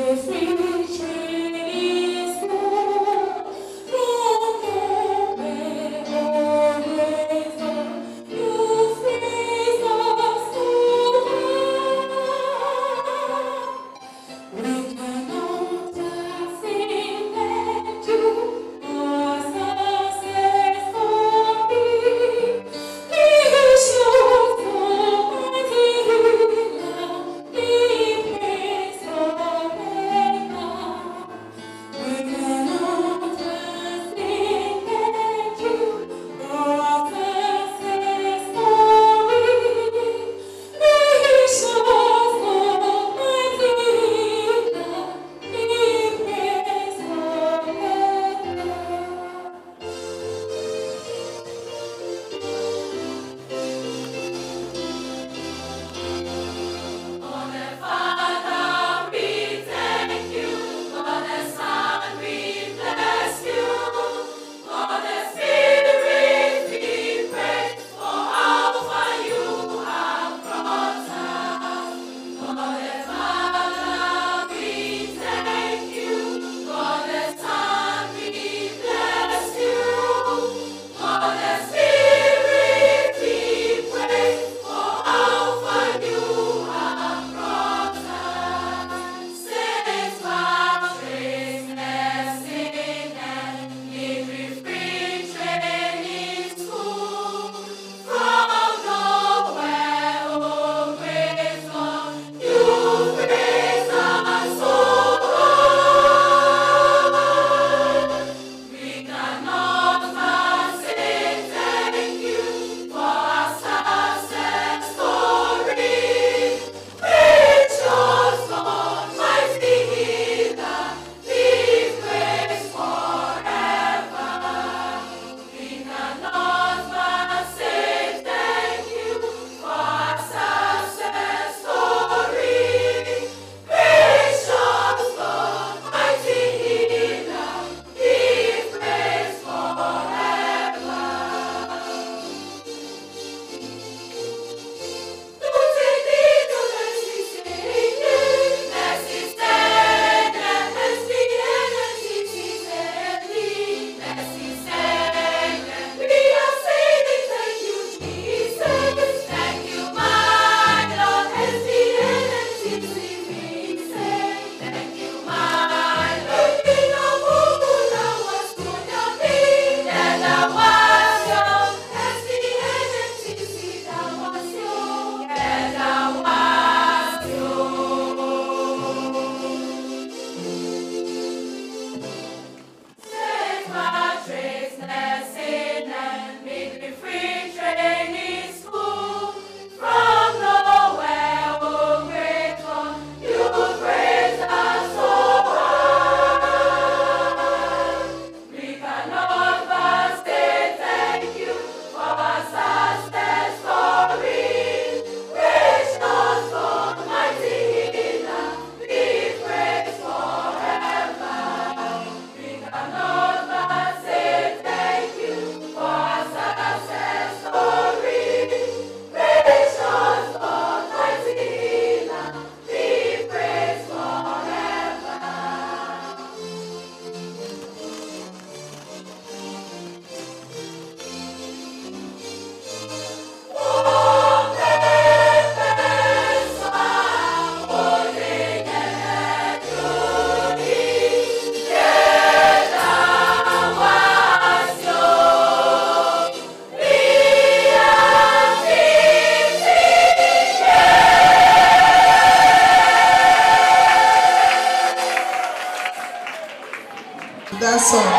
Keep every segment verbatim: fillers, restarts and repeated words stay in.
That song.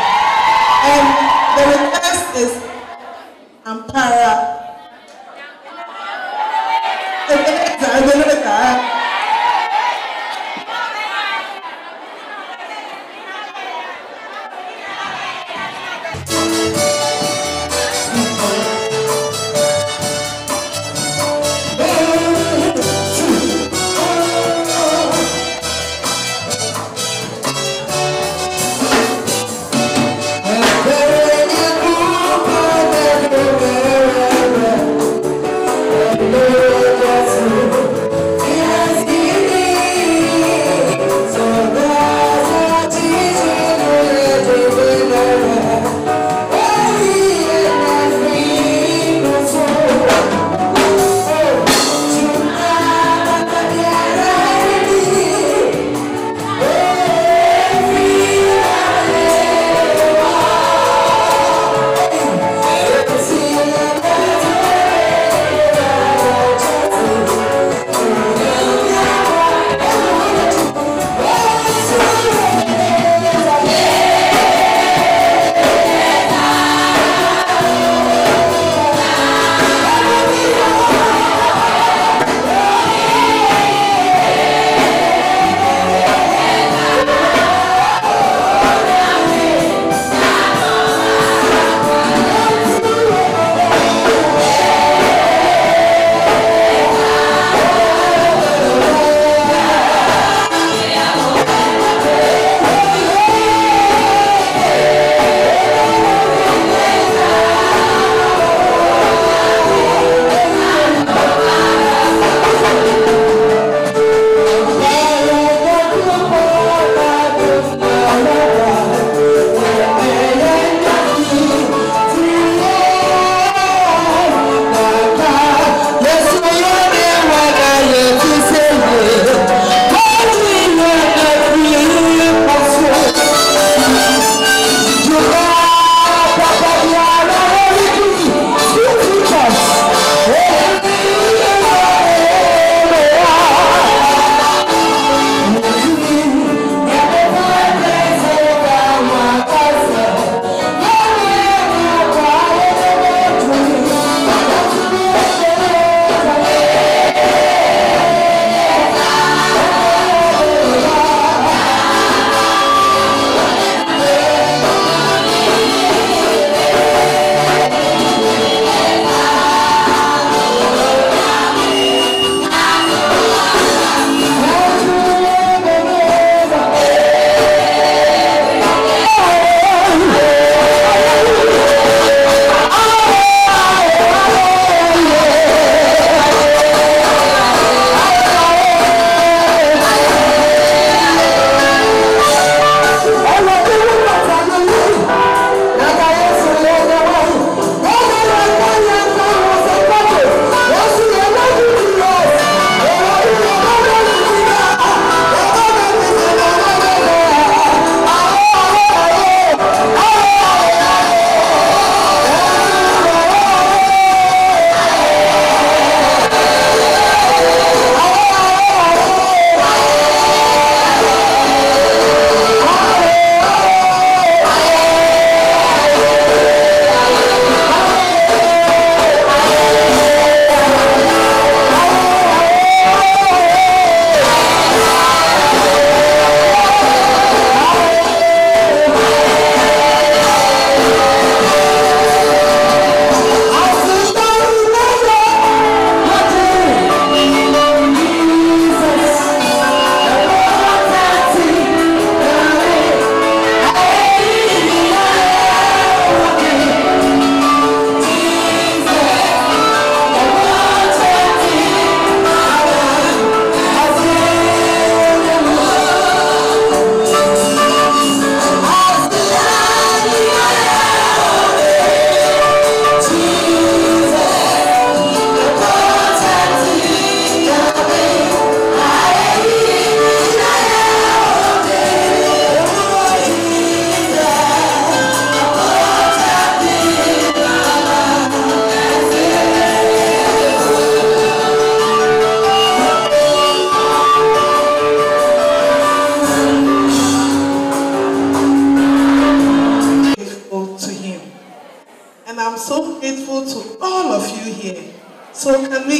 And the request is Ampara. There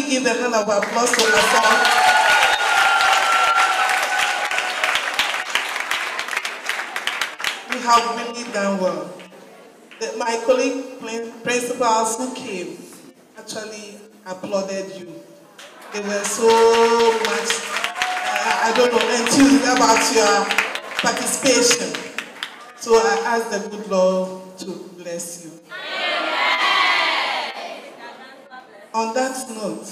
give a hand of applause to ourselves? We have really done well. The, my colleague principals who came actually applauded you. They were so much, uh, I don't know, enthused about your participation. So I ask the good Lord to bless you. On that note,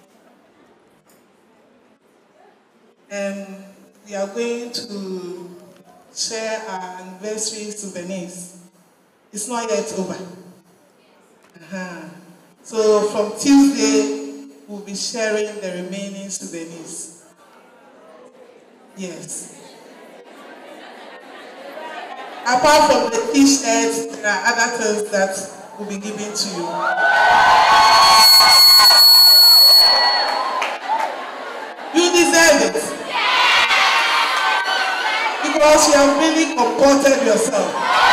um, we are going to share our anniversary souvenirs. It's not yet over. Uh-huh. So from Tuesday, we'll be sharing the remaining souvenirs. Yes. Apart from the t-shirts, there are other things that will be given to you. You deserve it. Because you have really comported yourself.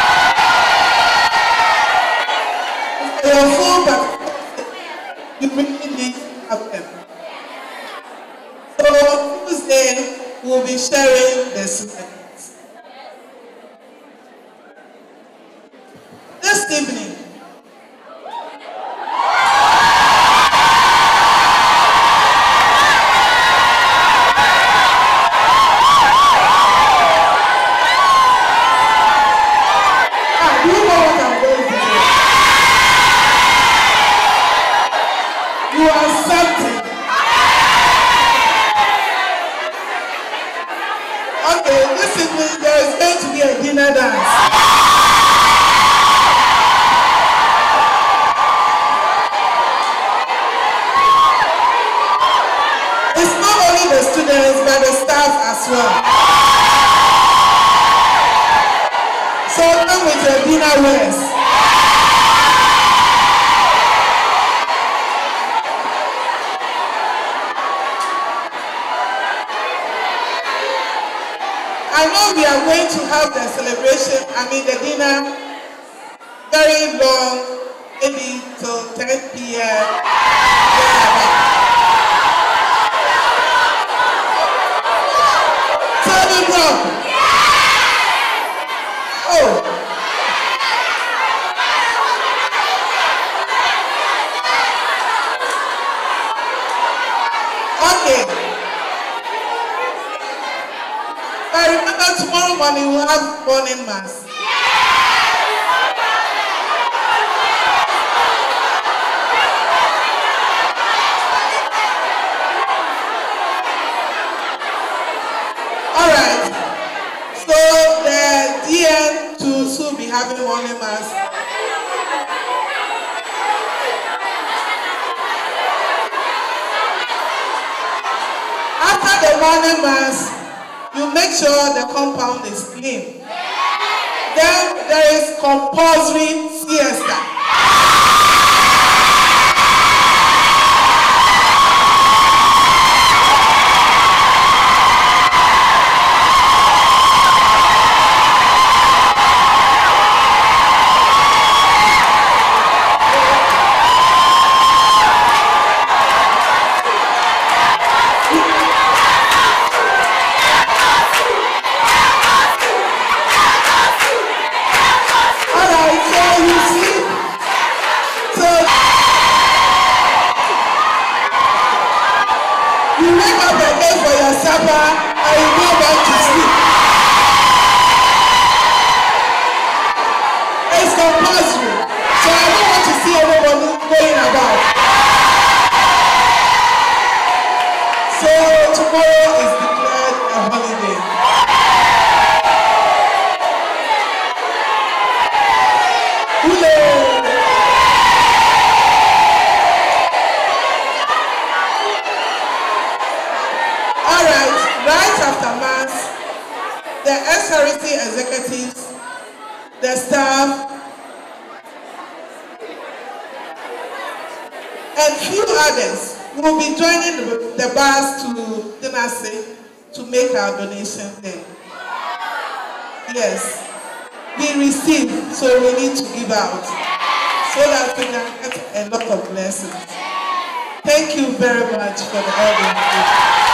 Your full participation, you really need to have them. So Tuesday, we'll be sharing the souvenirs. This evening, ah, do you know what I'm going to do? You are something. Okay, this evening there is going to be a dinner dance. It's not only the students, but the staff as well. So come with your dinner wares. I know we are going to have the celebration, I mean the dinner, very long, maybe till ten p m Tony Brown. Oh. Okay. But remember, tomorrow morning we'll have morning mass. All right. So the D N to soon be having morning mass. After the morning mass, you make sure the compound is clean. Then there is compulsory siesta. Supper and you go back to sleep. It's compulsory. So I don't want to see everybody going about. So tomorrow is declared a holiday. Hello. Right after Mass, the S R C executives, the staff, and few others will be joining the, the bus to Tenase to make our donation there. Yes, we receive, so we need to give out, so that we can get a lot of blessings. Thank you very much for the audience.